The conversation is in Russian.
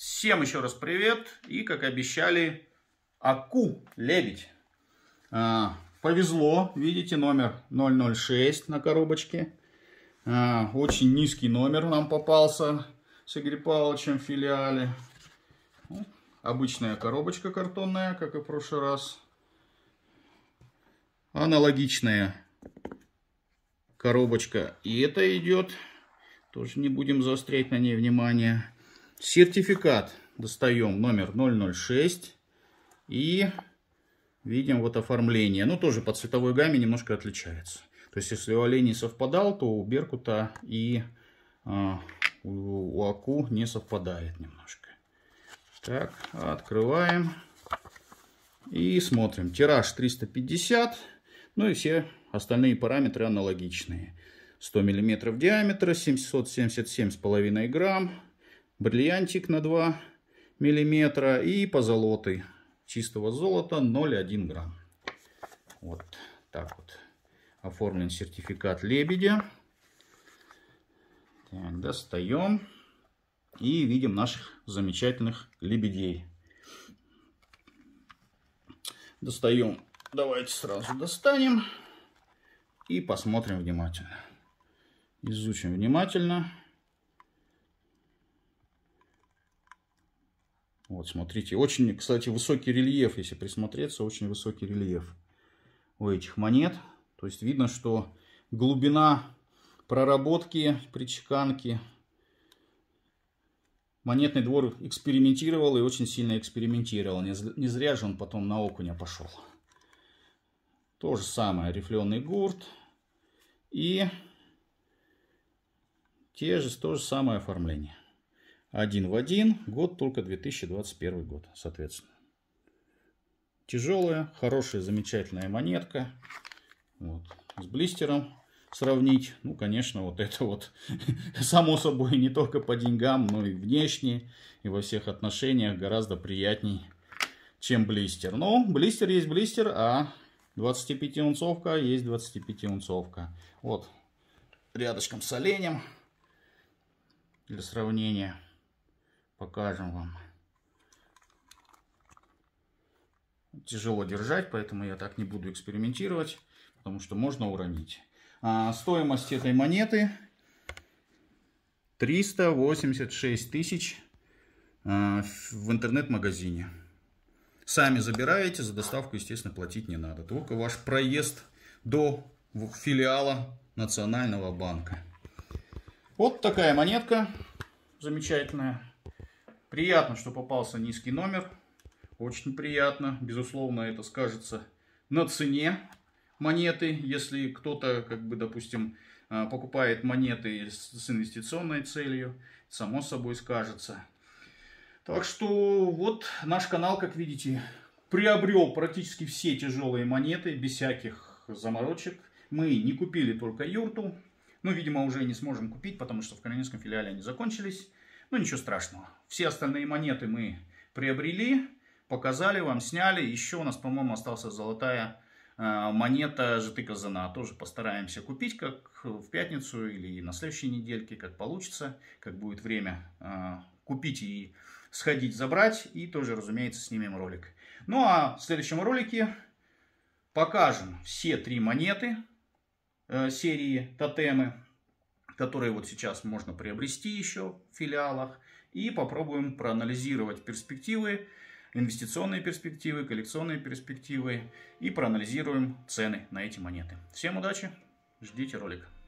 Всем еще раз привет. И, как обещали, АКУ лебедь. Повезло, видите, номер 006 на коробочке. Очень низкий номер нам попался с Игорем Павловичем в филиале. Обычная коробочка картонная, как и в прошлый раз. Аналогичная коробочка. И это идет, тоже не будем заострять на ней внимание. Сертификат достаем, номер 006. И видим вот оформление. Ну, тоже по цветовой гамме немножко отличается. То есть, если у оленей совпадал, то у беркута и у АКУ не совпадает немножко. Так, открываем. И смотрим. Тираж 350. Ну и все остальные параметры аналогичные. 100 мм диаметра, 777,5 грамм. Бриллиантик на 2 мм. И позолотый чистого золота 0,1 грамм. Вот так вот оформлен сертификат лебедя. Так, достаем. И видим наших замечательных лебедей. Достаем. Давайте сразу достанем. И посмотрим внимательно. Изучим внимательно. Вот, смотрите. Очень, кстати, высокий рельеф, если присмотреться. Очень высокий рельеф у этих монет. То есть видно, что глубина проработки, причеканки. Монетный двор экспериментировал и очень сильно экспериментировал. Не зря же он потом на окуня пошел. То же самое, рифленый гурт. И то же самое оформление. Один в один. Год только 2021 год, соответственно. Тяжелая, хорошая, замечательная монетка. Вот. С блистером сравнить. Ну, конечно, вот это вот, само собой, не только по деньгам, но и внешне, и во всех отношениях гораздо приятней, чем блистер. Но блистер есть блистер, а 25-унцовка есть 25-унцовка. Вот, рядышком с оленем, для сравнения, покажем вам. Тяжело держать, поэтому я так не буду экспериментировать, потому что можно уронить. Стоимость этой монеты 386 тысяч в интернет-магазине. Сами забираете, за доставку, естественно, платить не надо. Только ваш проезд до филиала Национального банка. Вот такая монетка замечательная. Приятно, что попался низкий номер. Очень приятно. Безусловно, это скажется на цене монеты. Если кто-то, как бы, допустим, покупает монеты с инвестиционной целью, само собой скажется. Так что вот наш канал, как видите, приобрел практически все тяжелые монеты без всяких заморочек. Мы не купили только юрту. Ну, видимо, уже не сможем купить, потому что в Калининском филиале они закончились. Но ничего страшного. Все остальные монеты мы приобрели, показали вам, сняли. Еще у нас, по-моему, осталась золотая монета ЖТ Казана. Тоже постараемся купить, как в пятницу или на следующей недельке, как получится, как будет время купить и сходить забрать. И тоже, разумеется, снимем ролик. Ну а в следующем ролике покажем все три монеты серии Тотемы, которые вот сейчас можно приобрести еще в филиалах. И попробуем проанализировать перспективы, инвестиционные перспективы, коллекционные перспективы. И проанализируем цены на эти монеты. Всем удачи, ждите ролик.